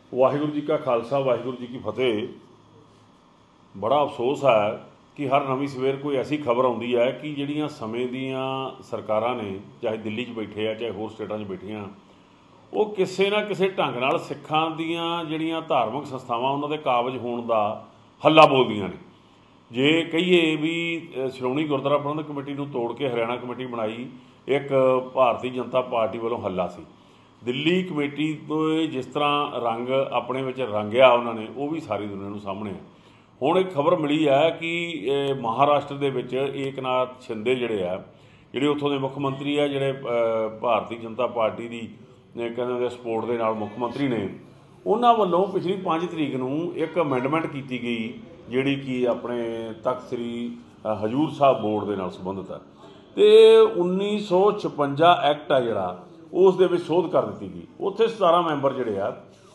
वाहिगुरू जी का खालसा वाहिगुरू जी की फतेह। बड़ा अफसोस है कि हर नवीं सवेर कोई ऐसी खबर आती है कि जिहड़ियां समय दियां सरकारां ने, चाहे दिल्ली बैठे आ चाहे होर स्टेटां बैठियां, वो किसी ना किसी ढंग नाल सिखां दियां जिहड़ियां धार्मिक संस्थावां उन्हां दे काबज होण दा हल्ला बोलदियां ने। जे कहीए भी श्रोमणी गुरुद्वारा प्रबंधक कमेटी नूं तोड़ के हरियाणा कमेटी बनाई, एक भारतीय जनता पार्टी वालों हल्ला सी। दिल्ली कमेटी तो जिस तरह रंग अपने विच रंगिया उन्होंने, वो भी सारी दुनिया नूं सामने है। हुण एक खबर मिली है कि महाराष्ट्र दे विच एकनाथ शिंदे जिहड़े उत्थों के मुख मंत्री है, जिहड़े भारतीय जनता पार्टी की कहते सपोर्ट के नाल मुख मंत्री ने, उन्हां वल्लों पिछली 5 तरीक नूं एक अमेंडमेंट की गई जिहड़ी कि अपने तख्त श्री हजूर साहब बोर्ड के नाल संबंधित है। तो 1956 एक्ट आ जिहड़ा उस दे विच सोध कर दी गई। उत्थे 17 मैंबर जिहड़े आ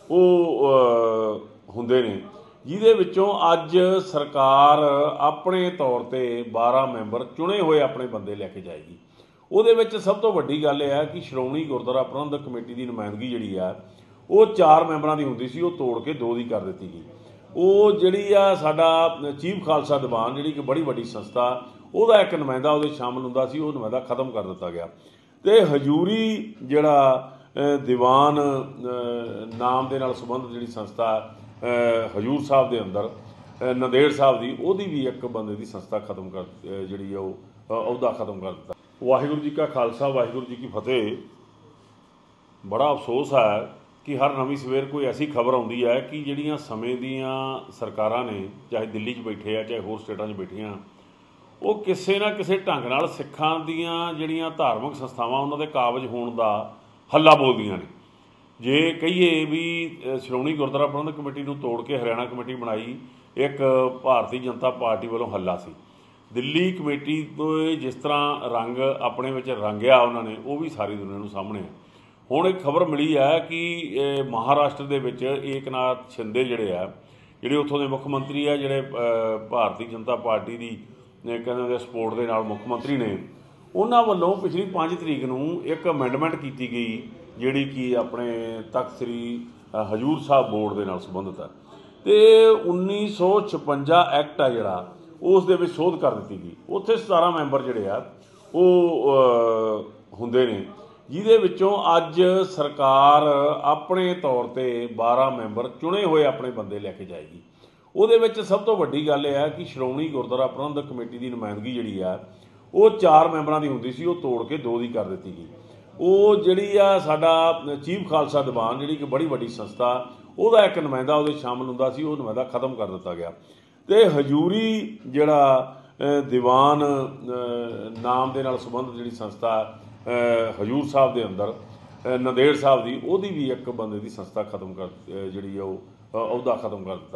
वो हुंदे ने, जिहदे विचों अज सरकार अपने तौर पर 12 मैंबर चुने हुए अपने बंदे लैके जाएगी। ਉਹਦੇ ਵਿੱਚ सब तो वड्डी गल यह है कि श्रोमणी गुरुद्वारा प्रबंधक कमेटी की नुमाइंदगी जी है वो 4 मैंबरों की होंगी सी, वो तोड़ के 2 की कर दी गई। वो जी साडा चीफ खालसा दीवान जी कि बड़ी वड्डी संस्था, वह एक नुमाइंदा वो शामिल होंदा सी, वो नुमाइंदा खत्म कर दिता गया। तो हजूरी जिहड़ा दीवान नाम के नाल संबंधित जी संस्था हजूर साहब के अंदर नंदेड़ साहब की, वही भी एक बंदे की संस्था खत्म कर जी अहुदा खत्म कर दिता। वाहिगुरू जी का खालसा वाहिगुरू जी की फतेह। बड़ा अफसोस है कि हर नवीं सवेर कोई ऐसी खबर आती है कि जिहड़ियां समय दियां सरकारां ने, चाहे दिल्ली बैठे आ चाहे होर स्टेटां बैठियां, वो किसी ना किसी ढंग नाल सिखां दियां जिहड़ियां धार्मिक संस्थावां उन्हां दे काबज होण दा हल्ला बोलदियां ने। जे कहीए भी श्रोमणी गुरुद्वारा प्रबंधक कमेटी नूं तोड़ के हरियाणा कमेटी बनाई, एक भारतीय जनता पार्टी वालों हल्ला सी। दिल्ली कमेटी तो जिस तरह रंग अपने विच रंगिया उन्होंने, वो भी सारी दुनिया नूं सामने है। हुण एक खबर मिली है कि महाराष्ट्र दे विच एकनाथ शिंदे जिहड़े उत्थों के मुख मंत्री है, जिहड़े भारतीय जनता पार्टी की कहते सपोर्ट के नाल मुख मंत्री ने, उन्हां वल्लों पिछली 5 तरीक नूं एक अमेंडमेंट की गई जिहड़ी कि अपने तख्त श्री हजूर साहब बोर्ड के नाल संबंधित है। तो 1956 एक्ट आ जिहड़ा उस दे विच सोध कर दी गई। उत्थे 17 मैंबर जिहड़े आ वो हुंदे ने, जिहदे विचों अज सरकार अपने तौर पर 12 मैंबर चुने हुए अपने बंदे लैके जाएगी। ਉਹਦੇ ਵਿੱਚ सब तो वड्डी गल यह है कि श्रोमणी गुरुद्वारा प्रबंधक कमेटी की नुमाइंदगी जी है वो 4 मैंबरों की होंगी सी, वो तोड़ के 2 की कर दी गई। वो जी साडा चीफ खालसा दीवान जी कि बड़ी वड्डी संस्था, वह एक नुमाइंदा वो शामिल होंदा सी, वो नुमाइंदा खत्म कर दिता गया। तो हजूरी जिहड़ा दीवान नाम के नाल संबंधित जी संस्था हजूर साहब के अंदर नंदेड़ साहब की, वही भी एक बंदे की संस्था खत्म कर जी अहुदा खत्म कर दिता।